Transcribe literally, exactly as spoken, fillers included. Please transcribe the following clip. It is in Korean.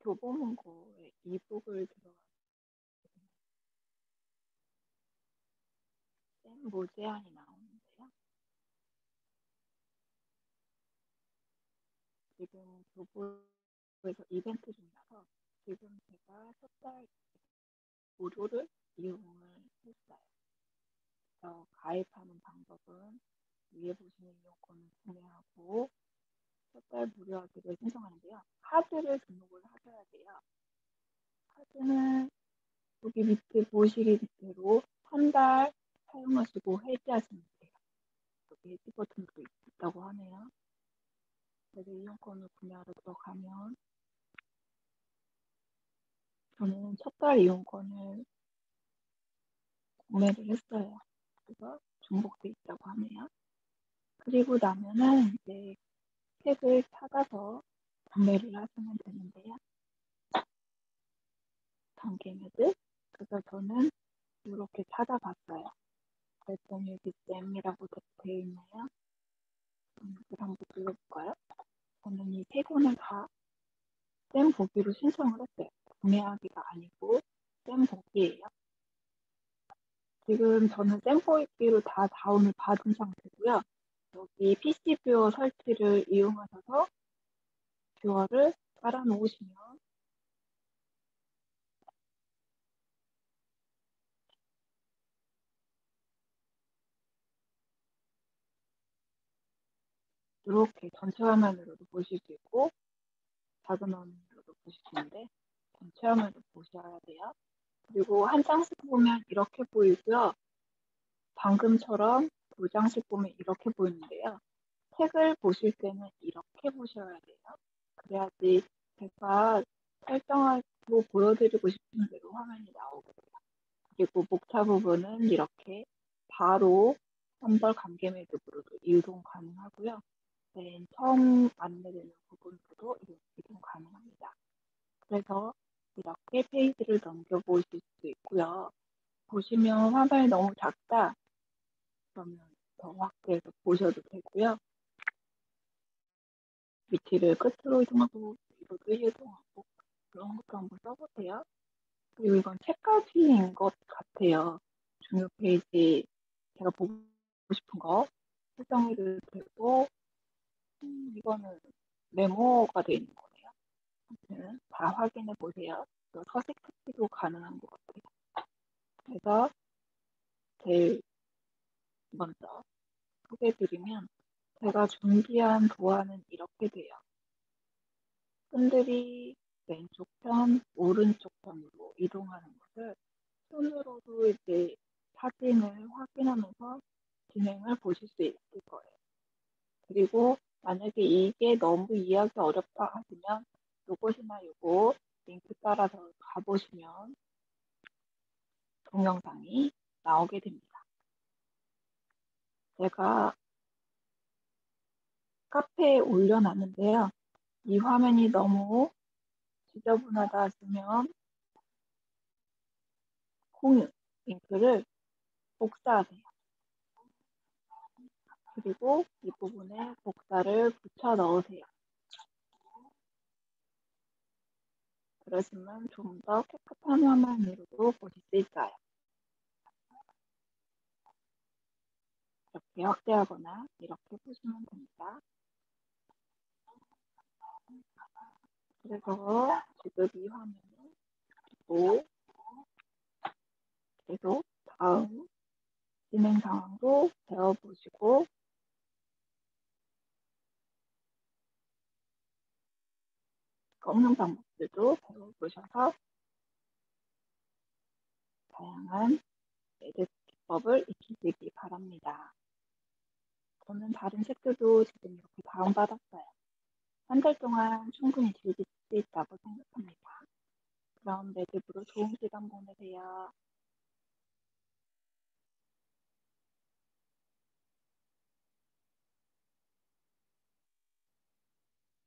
교보문고의 이북을 들어가면 쌤 모제안이 나오는데요. 지금 교보에서 이벤트 중이라서 지금 제가 첫 달 무료를 이용을 했어요. 그래서 가입하는 방법은 위에 보시는 이용권을 구매하고 첫 달 무료하기를 신청하는데요. 카드를 등록을 하셔야 돼요. 카드는 여기 밑에 보시기 밑으로 한 달 사용하시고 해지하시면 돼요. 여기 해지 버튼도 있다고 하네요. 그래서 이용권을 구매하러 들어가면 저는 첫 달 이용권을 구매를 했어요. 그래서 중복돼 있다고 하네요. 그리고 나면은 이제 책을 찾아서 구매를 하시면 되는데요. 단계매드. 그래서 저는 이렇게 찾아봤어요. 그랬더니 여기 쌤이라고 되어 있네요. 음, 이걸 한번 눌러볼까요? 저는 이 세 권을 다 쌤 보기로 신청을 했어요. 구매하기가 아니고 쌤 보기예요. 지금 저는 쌤 보기로 다 다운을 받은 상태고요. 여기 피씨 뷰어 설치를 이용하셔서 뷰어를 깔아 놓으시면 이렇게 전체 화면으로도 보실 수 있고 작은 화면으로도 보실 수 있는데 전체 화면으로 보셔야 돼요. 그리고 한 장씩 보면 이렇게 보이고요. 방금처럼 두 장씩 보면 이렇게 보이는데요. 책을 보실 때는 이렇게 보셔야 돼요. 그래야지 제가 설정하고 보여드리고 싶은 대로 화면이 나오게 돼요. 그리고 목차 부분은 이렇게 바로 선벌 감개매 득으로도 이동 가능하고요. 맨 처음 안내되는 부분으로도 이동 가능합니다. 그래서 이렇게 페이지를 넘겨보실 수 있고요. 보시면 화면이 너무 작다 그러면 더 확대해서 보셔도 되고요. 위치를 끝으로 이동하고 뒤로도 이동하고 그런 것도 한번 써보세요. 그리고 이건 책까지인 것 같아요. 중요 페이지 제가 보고 싶은 거 설정해도 되고 음, 이거는 메모가 되어 있는 거네요. 아무튼 다 확인해 보세요. 또 서식 특기도 가능한 것 같아요. 그래서 제일 먼저 소개해드리면 제가 준비한 도안은 이렇게 돼요. 끈들이 왼쪽 편, 오른쪽 편으로 이동하는 것을 손으로도 이제 사진을 확인하면서 진행을 보실 수 있을 거예요. 그리고 만약에 이게 너무 이해하기 어렵다 하시면 요것이나 요거 링크 따라서 가보시면 동영상이 나오게 됩니다. 제가 카페에 올려놨는데요. 이 화면이 너무 지저분하다 하시면 공유 링크를 복사하세요. 그리고 이 부분에 복사를 붙여 넣으세요. 그러시면 좀 더 깨끗한 화면으로도 보실 수 있어요. 이렇게 확대하거나 이렇게 보시면 됩니다. 그래서 지금 이 화면을 보고 계속 다음 진행 상황도 배워보시고 꺾는 방법들도 배워보셔서 다양한 에듀 기법을 익히시기 바랍니다. 저는 다른 책들도 지금 이렇게 다운받았어요. 한 달 동안 충분히 즐길 수 있다고 생각합니다. 그럼 매듭으로 좋은 시간 보내세요.